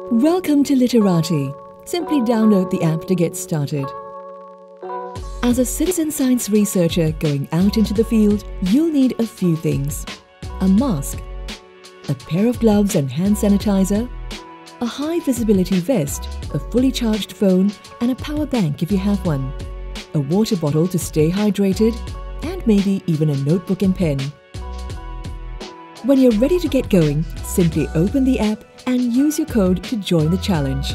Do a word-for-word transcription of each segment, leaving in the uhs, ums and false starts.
Welcome to Litterati. Simply download the app to get started. As a citizen science researcher going out into the field, you'll need a few things. A mask, a pair of gloves and hand sanitizer, a high visibility vest, a fully charged phone and a power bank if you have one, a water bottle to stay hydrated, and maybe even a notebook and pen. When you're ready to get going, simply open the app and use your code to join the challenge.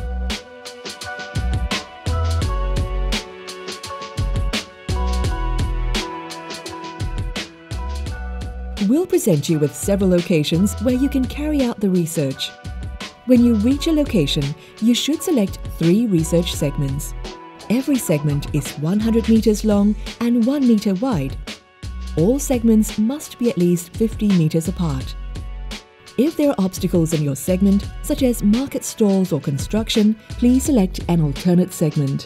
We'll present you with several locations where you can carry out the research. When you reach a location, you should select three research segments. Every segment is one hundred meters long and one meter wide. All segments must be at least fifty meters apart. If there are obstacles in your segment, such as market stalls or construction, please select an alternate segment.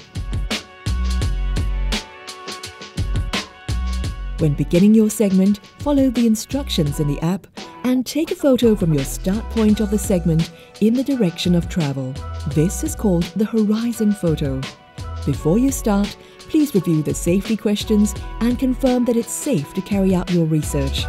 When beginning your segment, follow the instructions in the app and take a photo from your start point of the segment in the direction of travel. This is called the horizon photo. Before you start, please review the safety questions and confirm that it's safe to carry out your research.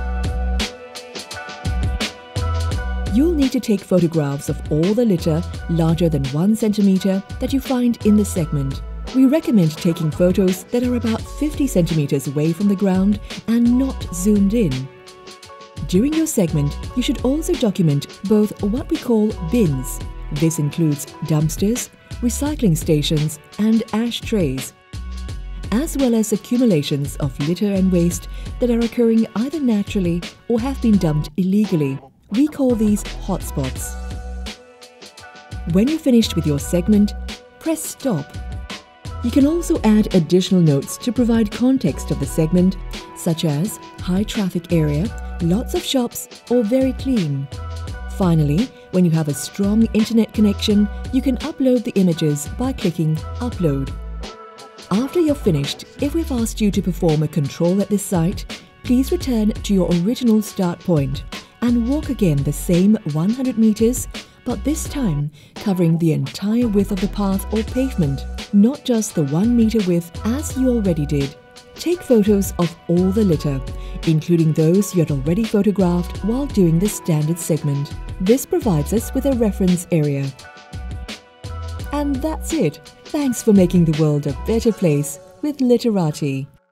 You'll need to take photographs of all the litter larger than one centimeter that you find in the segment. We recommend taking photos that are about fifty centimeters away from the ground and not zoomed in. During your segment, you should also document both what we call bins. This includes dumpsters, recycling stations and ashtrays, as well as accumulations of litter and waste that are occurring either naturally or have been dumped illegally. We call these hotspots. When you're finished with your segment, press stop. You can also add additional notes to provide context of the segment, such as high traffic area, lots of shops, or very clean. Finally, when you have a strong internet connection, you can upload the images by clicking Upload. After you're finished, if we've asked you to perform a control at this site, please return to your original start point and walk again the same one hundred meters, but this time covering the entire width of the path or pavement, not just the one meter width as you already did. Take photos of all the litter, including those you had already photographed while doing the standard segment. This provides us with a reference area. And that's it. Thanks for making the world a better place with Litterati.